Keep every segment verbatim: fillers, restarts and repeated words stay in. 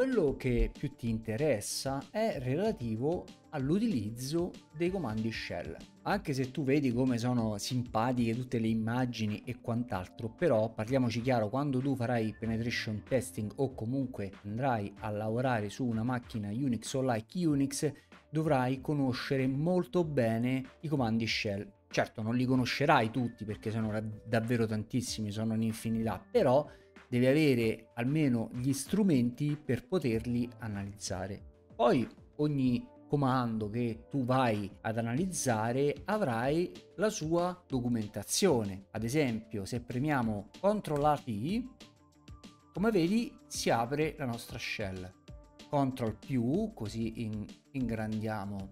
quello che più ti interessa è relativo all'utilizzo dei comandi shell. Anche se tu vedi come sono simpatiche tutte le immagini e quant'altro, però parliamoci chiaro, quando tu farai penetration testing o comunque andrai a lavorare su una macchina Unix o like Unix, dovrai conoscere molto bene i comandi shell. Certo, non li conoscerai tutti perché sono davvero tantissimi, sono un'infinità, però devi avere almeno gli strumenti per poterli analizzare. Poi ogni comando che tu vai ad analizzare avrai la sua documentazione. Ad esempio, se premiamo control A T, come vedi si apre la nostra shell. control più, così in, ingrandiamo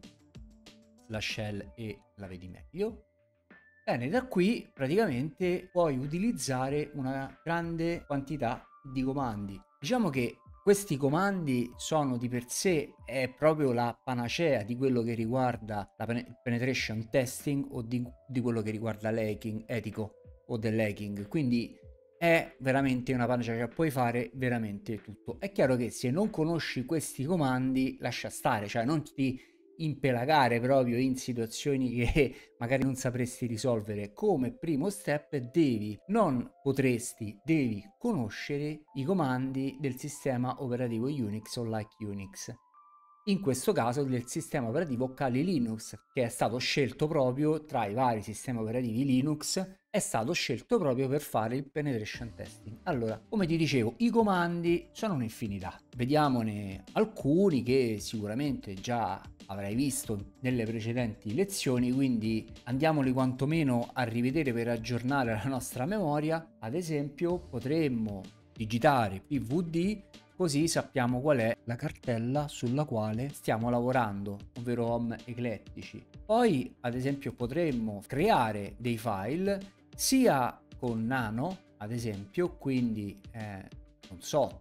la shell e la vedi meglio. Bene, da qui praticamente puoi utilizzare una grande quantità di comandi. Diciamo che questi comandi sono di per sé è proprio la panacea di quello che riguarda la penetration testing o di, di quello che riguarda l'hacking etico o dell'hacking, quindi è veramente una panacea, cioè puoi fare veramente tutto. È chiaro che se non conosci questi comandi lascia stare, cioè non ti impelagare proprio in situazioni che magari non sapresti risolvere. Come primo step devi, non potresti, devi conoscere i comandi del sistema operativo Unix o like Unix. In questo caso del sistema operativo Kali Linux, che è stato scelto proprio tra i vari sistemi operativi Linux, è stato scelto proprio per fare il penetration testing. Allora, come ti dicevo, i comandi sono un'infinità. Vediamone alcuni che sicuramente già avrai visto nelle precedenti lezioni, quindi andiamoli quantomeno a rivedere per aggiornare la nostra memoria. Ad esempio, potremmo digitare P V D, così sappiamo qual è la cartella sulla quale stiamo lavorando, ovvero home eclettici. Poi, ad esempio, potremmo creare dei file sia con nano, ad esempio, quindi eh, non so,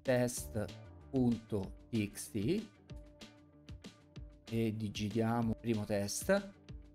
test.txt, e digitiamo primo test.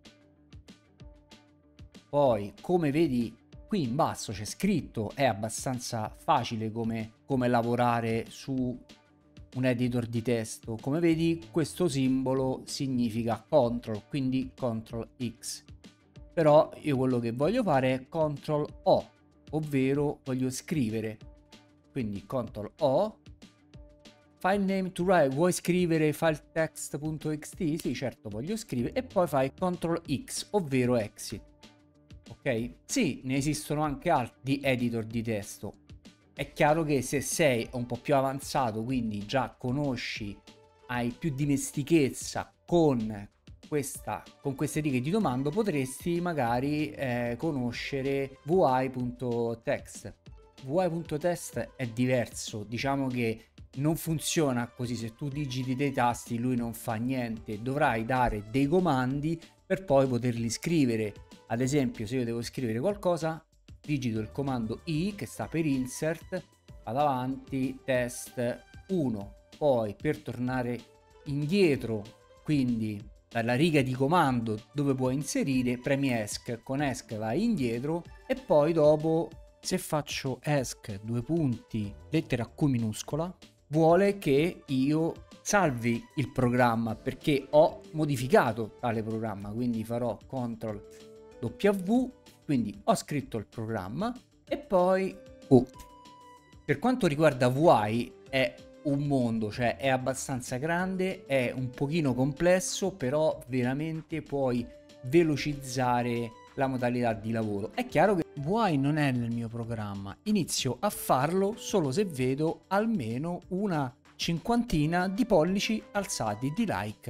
Poi, come vedi qui in basso c'è scritto, è abbastanza facile come, come lavorare su un editor di testo. Come vedi, questo simbolo significa control, quindi control X. Però io quello che voglio fare è control O, ovvero voglio scrivere. Quindi control O. File name to write, vuoi scrivere file text.txt? Sì, certo, voglio scrivere. E poi fai control X, ovvero exit. Ok? Sì, ne esistono anche altri di editor di testo. È chiaro che se sei un po' più avanzato, quindi già conosci, hai più dimestichezza con questa, con queste righe di comando, potresti magari eh, conoscere vi.text. vi.text è diverso, diciamo che non funziona così. Se tu digiti dei tasti lui non fa niente, dovrai dare dei comandi per poi poterli scrivere. Ad esempio, se io devo scrivere qualcosa, digito il comando I, che sta per insert, vado avanti, test uno, poi per tornare indietro, quindi dalla riga di comando dove puoi inserire, premi esc, con esc vai indietro, e poi dopo, se faccio esc due punti lettera Q minuscola, vuole che io salvi il programma perché ho modificato tale programma, quindi farò control W, quindi ho scritto il programma, e poi oh. Per quanto riguarda V I è un mondo, cioè è abbastanza grande, è un pochino complesso, però veramente puoi velocizzare la modalità di lavoro. È chiaro che V I non è nel mio programma, inizio a farlo solo se vedo almeno una cinquantina di pollici alzati di like.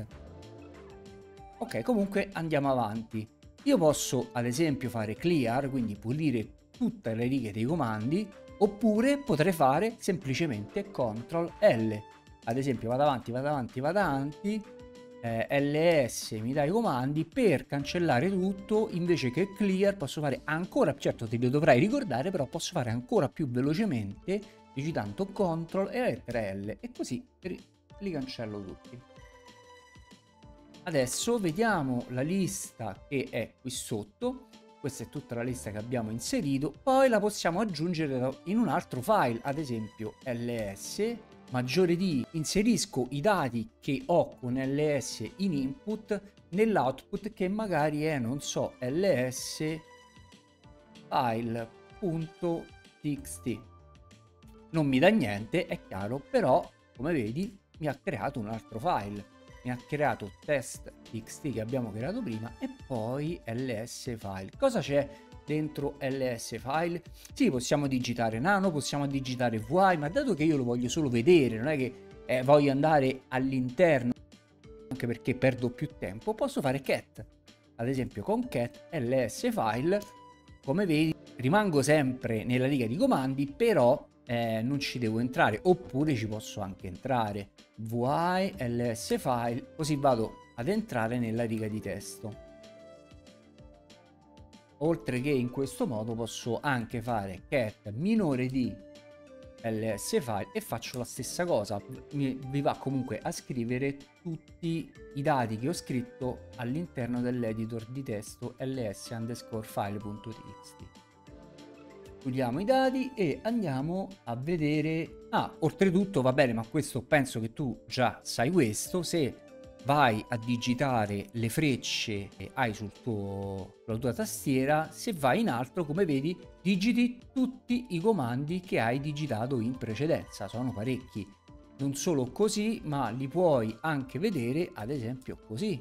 Ok, comunque andiamo avanti. Io posso ad esempio fare clear, quindi pulire tutte le righe dei comandi, oppure potrei fare semplicemente control L. Ad esempio vado avanti, vado avanti, vado avanti, eh, L S mi dà i comandi per cancellare tutto, invece che clear posso fare ancora, certo te li dovrai ricordare, però posso fare ancora più velocemente digitando control e la lettera L, e così li cancello tutti. Adesso vediamo la lista che è qui sotto. Questa è tutta la lista che abbiamo inserito. Poi la possiamo aggiungere in un altro file, ad esempio ls maggiore di, inserisco i dati che ho con ls in input nell'output che magari è, non so, ls file.txt. Non mi dà niente, è chiaro, però come vedi mi ha creato un altro file. Mi ha creato test.txt che abbiamo creato prima e poi ls file. Cosa c'è dentro ls file? Sì, possiamo digitare nano, possiamo digitare vuoi, ma dato che io lo voglio solo vedere, non è che eh, voglio andare all'interno, anche perché perdo più tempo, posso fare cat. Ad esempio con cat ls file, come vedi, rimango sempre nella riga di comandi, però eh, non ci devo entrare, oppure ci posso anche entrare. Vuoi ls file, così vado ad entrare nella riga di testo. Oltre che in questo modo posso anche fare cat minore di ls file e faccio la stessa cosa. Mi, vi va comunque a scrivere tutti i dati che ho scritto all'interno dell'editor di testo ls underscore file.txt. Chiudiamo i dati e andiamo a vedere. Ah, oltretutto va bene, ma questo penso che tu già sai questo. Se vai a digitare le frecce che hai sul tuo, sulla tua tastiera, se vai in alto, come vedi, digiti tutti i comandi che hai digitato in precedenza. Sono parecchi. Non solo così, ma li puoi anche vedere, ad esempio così.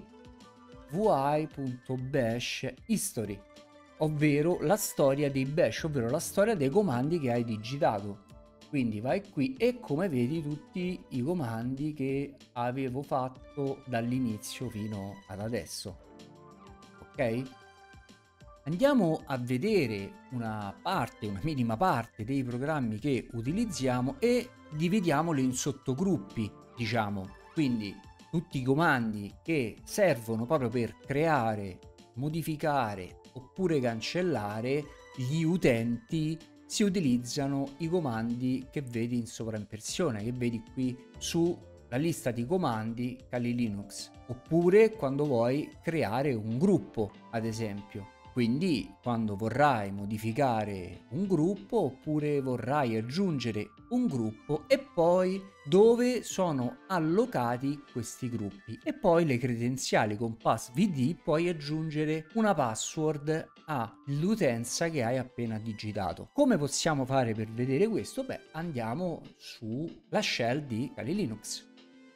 vi.bash history, ovvero la storia dei bash, ovvero la storia dei comandi che hai digitato. Quindi vai qui e come vedi tutti i comandi che avevo fatto dall'inizio fino ad adesso. Ok? Andiamo a vedere una parte, una minima parte dei programmi che utilizziamo e dividiamoli in sottogruppi, diciamo. Quindi tutti i comandi che servono proprio per creare, modificare oppure cancellare gli utenti, si utilizzano i comandi che vedi in sovraimpressione, che vedi qui sulla lista di comandi Kali Linux, oppure quando vuoi creare un gruppo, ad esempio. Quindi quando vorrai modificare un gruppo oppure vorrai aggiungere un gruppo e poi dove sono allocati questi gruppi e poi le credenziali con passvd puoi aggiungere una password all'utenza che hai appena digitato. Come possiamo fare per vedere questo? Beh, andiamo sulla shell di Kali Linux.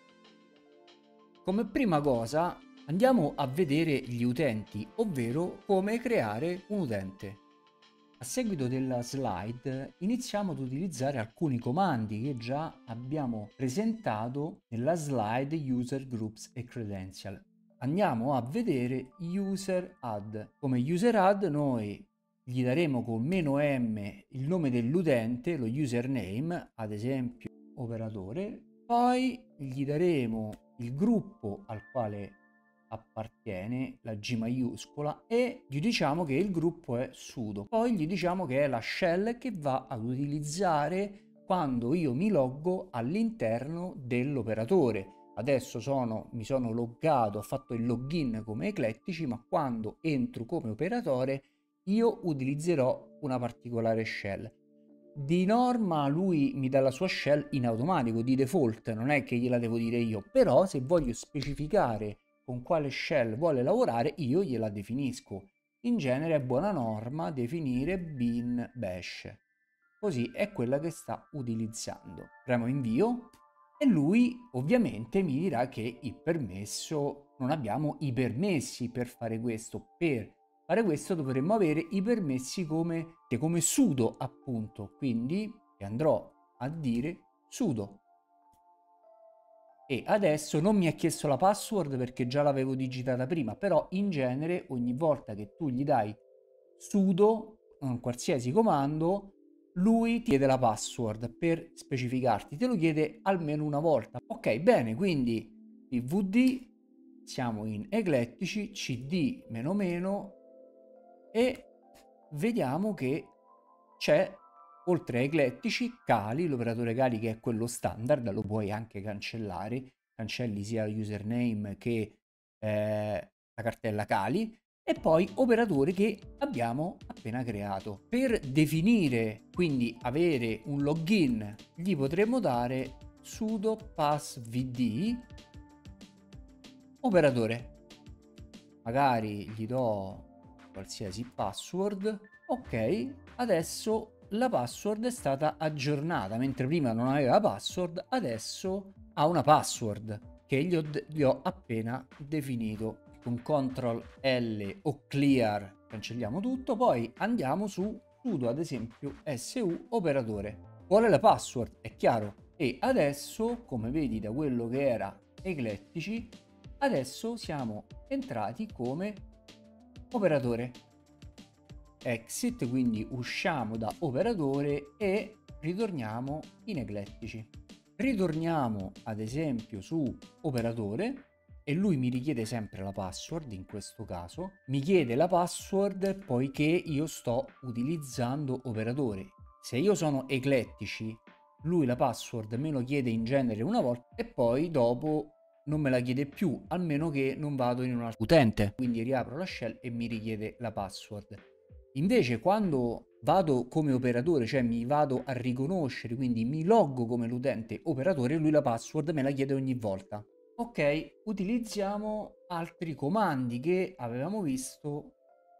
Come prima cosa andiamo a vedere gli utenti, ovvero come creare un utente. A seguito della slide iniziamo ad utilizzare alcuni comandi che già abbiamo presentato nella slide user groups e credential. Andiamo a vedere user add. Come user add noi gli daremo con meno m il nome dell'utente, lo username, ad esempio operatore, poi gli daremo il gruppo al quale appartiene, la G maiuscola, e gli diciamo che il gruppo è sudo. Poi gli diciamo che è la shell che va ad utilizzare quando io mi loggo all'interno dell'operatore. Adesso sono, mi sono loggato, ho fatto il login come Eclettici, ma quando entro come operatore io utilizzerò una particolare shell. Di norma lui mi dà la sua shell in automatico, di default, non è che gliela devo dire io, però se voglio specificare con quale shell vuole lavorare io gliela definisco. In genere è buona norma definire bin bash, così è quella che sta utilizzando. Premo invio e lui ovviamente mi dirà che il permesso, non abbiamo i permessi per fare questo. Per fare questo dovremmo avere i permessi come, come sudo appunto, quindi andrò a dire sudo. E adesso non mi ha chiesto la password perché già l'avevo digitata prima, però in genere ogni volta che tu gli dai sudo, un qualsiasi comando, lui ti chiede la password per specificarti, te lo chiede almeno una volta. Ok, bene, quindi pvd, siamo in Eclettici, cd meno meno e vediamo che c'è, oltre a Eclettici, Kali, l'operatore Kali che è quello standard, lo puoi anche cancellare, cancelli sia username che eh, la cartella Kali, e poi operatori che abbiamo appena creato. Per definire, quindi avere un login, gli potremo dare sudo passvd operatore. Magari gli do qualsiasi password. Ok, adesso la password è stata aggiornata, mentre prima non aveva password, adesso ha una password che gli ho, gli ho appena definito. Con control L o clear cancelliamo tutto, poi andiamo su sudo ad esempio su operatore. Qual è la password? È chiaro. E adesso, come vedi da quello che era eclettici, adesso siamo entrati come operatore. Exit, quindi usciamo da operatore e ritorniamo in eclettici. Ritorniamo ad esempio su operatore e lui mi richiede sempre la password. In questo caso mi chiede la password poiché io sto utilizzando operatore. Se io sono eclettici, lui la password me lo chiede in genere una volta e poi dopo non me la chiede più, almeno che non vado in un altro utente. Quindi riapro la shell e mi richiede la password. Invece quando vado come operatore, cioè mi vado a riconoscere, quindi mi loggo come l'utente operatore, lui la password me la chiede ogni volta. Ok, utilizziamo altri comandi che avevamo visto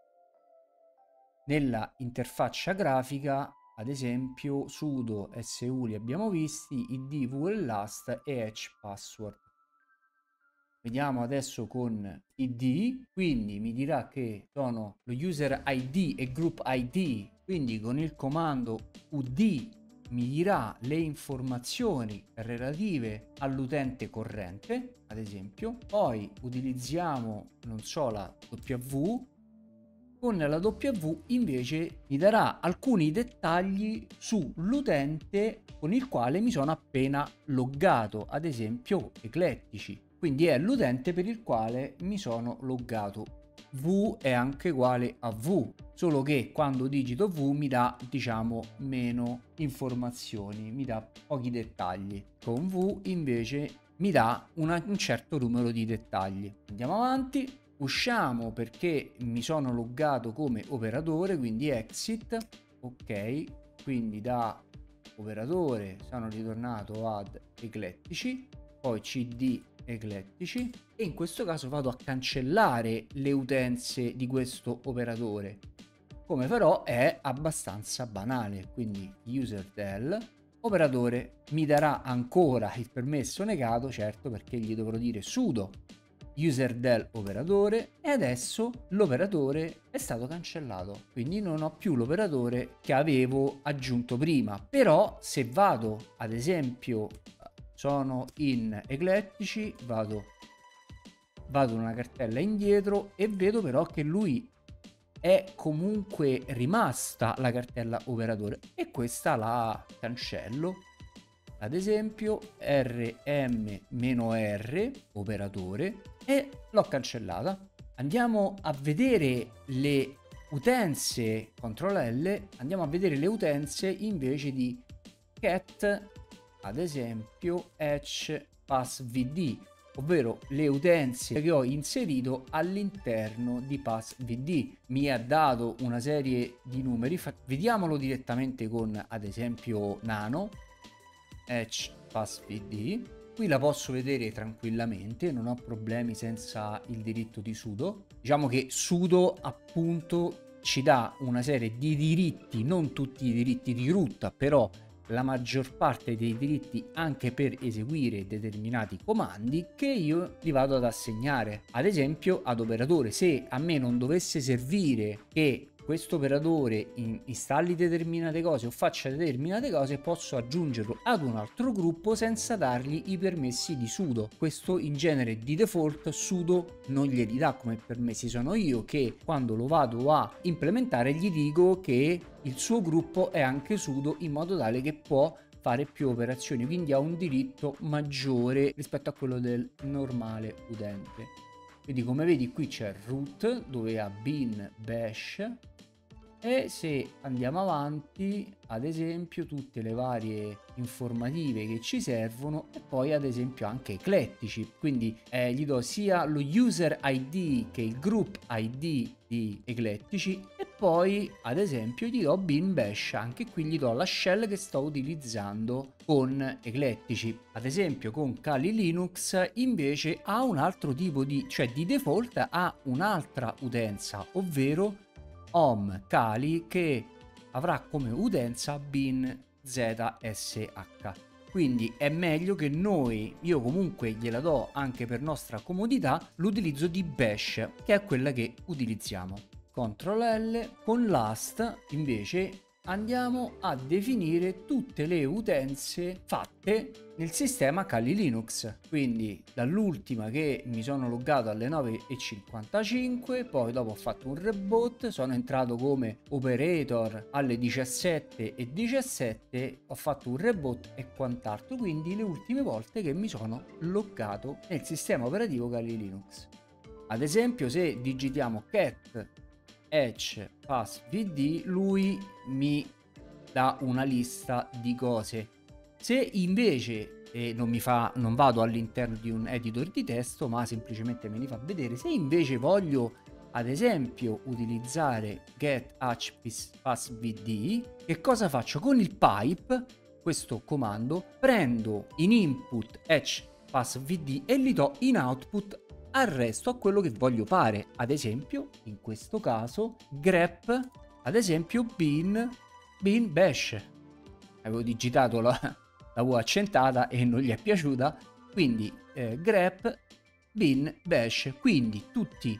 nella interfaccia grafica, ad esempio sudo su li abbiamo visti, id vlast e hpassword. Vediamo adesso con id, quindi mi dirà che sono lo user id e group id, quindi con il comando ud mi dirà le informazioni relative all'utente corrente, ad esempio. Poi utilizziamo, non so, la W. Con la W invece mi darà alcuni dettagli sull'utente con il quale mi sono appena loggato, ad esempio eclettici. Quindi è l'utente per il quale mi sono loggato. V è anche uguale a V, solo che quando digito V mi dà, diciamo, meno informazioni, mi dà pochi dettagli. Con V invece mi dà una, un certo numero di dettagli. Andiamo avanti, usciamo perché mi sono loggato come operatore, quindi exit, ok, quindi da operatore sono ritornato ad eclettici, poi cd eclettici e in questo caso vado a cancellare le utenze di questo operatore. Come farò è abbastanza banale, quindi userdel operatore mi darà ancora il permesso negato, certo, perché gli dovrò dire sudo userdel operatore e adesso l'operatore è stato cancellato, quindi non ho più l'operatore che avevo aggiunto prima. Però se vado ad esempio, sono in eclettici, vado vado in una cartella indietro e vedo però che lui è comunque rimasta la cartella operatore e questa la cancello, ad esempio rm-r operatore, e l'ho cancellata. Andiamo a vedere le utenze, control L, andiamo a vedere le utenze invece di cat, ad esempio hpassvd, ovvero le utenze che ho inserito all'interno di passvd. Mi ha dato una serie di numeri, vediamolo direttamente con ad esempio nano hpassvd. Qui la posso vedere tranquillamente, non ho problemi senza il diritto di sudo. Diciamo che sudo appunto ci dà una serie di diritti, non tutti i diritti di root, però la maggior parte dei diritti anche per eseguire determinati comandi che io li vado ad assegnare, ad esempio ad operatore. Se a me non dovesse servire che questo operatore installi determinate cose o faccia determinate cose, posso aggiungerlo ad un altro gruppo senza dargli i permessi di sudo. Questo in genere di default sudo non glieli dà come permessi, sono io che quando lo vado a implementare gli dico che il suo gruppo è anche sudo in modo tale che può fare più operazioni, quindi ha un diritto maggiore rispetto a quello del normale utente. Quindi come vedi qui c'è root dove ha bin bash, e se andiamo avanti ad esempio tutte le varie informative che ci servono, e poi ad esempio anche eclettici, quindi eh, gli do sia lo user id che il group id di eclettici e poi ad esempio gli do bin bash, anche qui gli do la shell che sto utilizzando con Eclettici. Ad esempio con Kali Linux invece ha un altro tipo di, cioè di default ha un'altra utenza, ovvero Home Kali, che avrà come utenza bin zsh. Quindi è meglio che noi, io comunque gliela do anche per nostra comodità, l'utilizzo di bash, che è quella che utilizziamo. control L, con last invece andiamo a definire tutte le utenze fatte nel sistema Kali Linux, quindi dall'ultima che mi sono loggato alle nove e cinquantacinque, poi dopo ho fatto un reboot, sono entrato come operator alle diciassette e diciassette, ho fatto un reboot e quant'altro, quindi le ultime volte che mi sono loggato nel sistema operativo Kali Linux. Ad esempio se digitiamo cat hatch passvd, lui mi dà una lista di cose. Se invece eh, non mi fa, non vado all'interno di un editor di testo, ma semplicemente me li fa vedere, se invece voglio ad esempio utilizzare get hatch passvd, che cosa faccio? Con il pipe, questo comando, prendo in input hatch passvd e li do in output al resto, a quello che voglio fare. Ad esempio in questo caso grep, ad esempio bin bin bash, avevo digitato la, la V accentata e non gli è piaciuta, quindi eh, grep bin bash, quindi tutti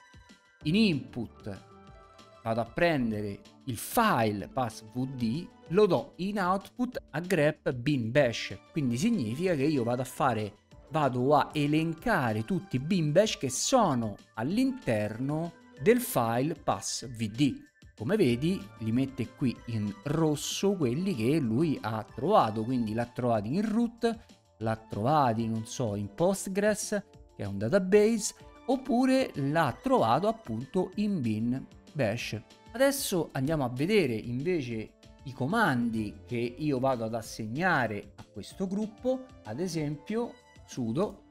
in input vado a prendere il file passvd, lo do in output a grep bin bash, quindi significa che io vado a fare vado a elencare tutti i bin bash che sono all'interno del file passvd. Come vedi li mette qui in rosso quelli che lui ha trovato, quindi l'ha trovato in root, l'ha trovato non so in Postgres, che è un database, oppure l'ha trovato appunto in bin bash. Adesso andiamo a vedere invece i comandi che io vado ad assegnare a questo gruppo, ad esempio sudo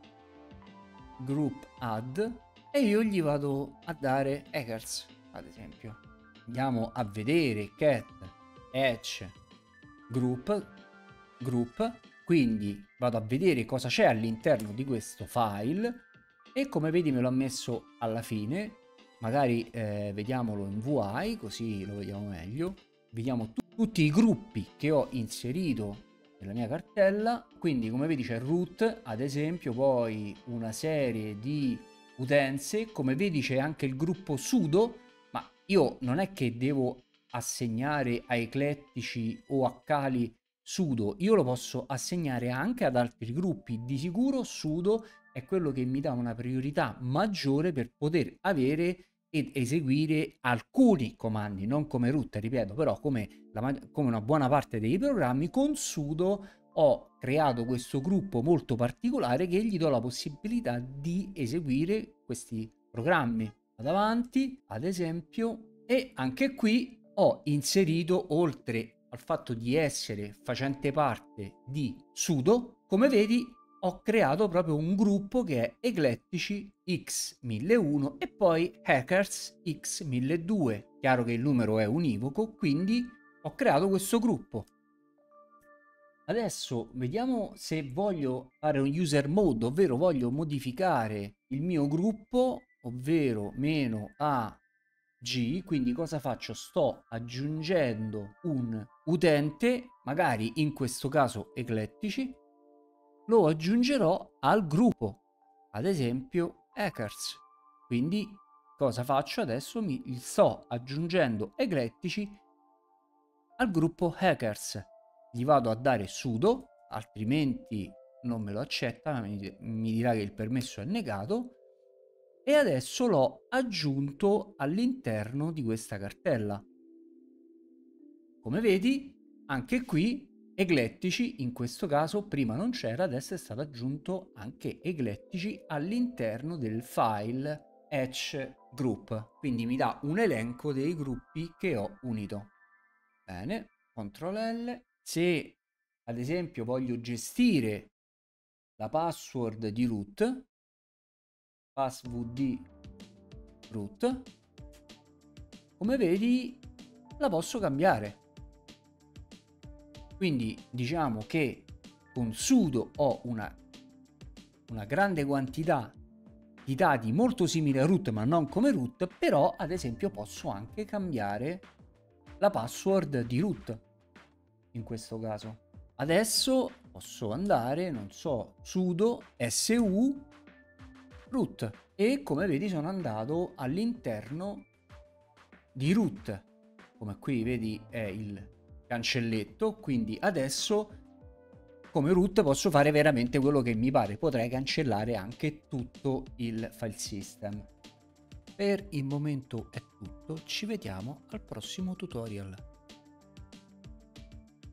group add, e io gli vado a dare hackers. Ad esempio andiamo a vedere cat hatch group group, quindi vado a vedere cosa c'è all'interno di questo file e come vedi me l'ho messo alla fine. Magari eh, vediamolo in V I così lo vediamo meglio. Vediamo tutti i gruppi che ho inserito nella mia cartella, quindi come vedi c'è root ad esempio, poi una serie di utenze, come vedi c'è anche il gruppo sudo, ma io non è che devo assegnare a Eclettici o a Kali sudo, io lo posso assegnare anche ad altri gruppi. Di sicuro sudo è quello che mi dà una priorità maggiore per poter avere ed eseguire alcuni comandi, non come root, ripeto, però come, la, come una buona parte dei programmi, con sudo ho creato questo gruppo molto particolare che gli do la possibilità di eseguire questi programmi. Vado avanti, ad esempio, e anche qui ho inserito, oltre al fatto di essere facente parte di sudo, come vedi ho creato proprio un gruppo che è Eclettici X mille uno e poi Hackers X mille due. Chiaro che il numero è univoco, quindi ho creato questo gruppo. Adesso vediamo se voglio fare un user mode, ovvero voglio modificare il mio gruppo, ovvero meno a G, quindi cosa faccio? Sto aggiungendo un utente, magari in questo caso Eclettici, lo aggiungerò al gruppo, ad esempio hackers. Quindi cosa faccio adesso? Mi sto aggiungendo Eclettici al gruppo hackers, gli vado a dare sudo, altrimenti non me lo accetta, mi, mi dirà che il permesso è negato, e adesso l'ho aggiunto all'interno di questa cartella. Come vedi anche qui Eclettici, in questo caso prima non c'era, adesso è stato aggiunto anche Eclettici all'interno del file hatch group, quindi mi dà un elenco dei gruppi che ho unito. Bene, control L. Se ad esempio voglio gestire la password di root, passvd root, come vedi la posso cambiare. Quindi diciamo che con sudo ho una, una grande quantità di dati molto simili a root ma non come root, però ad esempio posso anche cambiare la password di root in questo caso. Adesso posso andare, non so, sudo su root e come vedi sono andato all'interno di root, come qui vedi è il cancelletto, quindi adesso come root posso fare veramente quello che mi pare, potrei cancellare anche tutto il file system. Per il momento è tutto, ci vediamo al prossimo tutorial.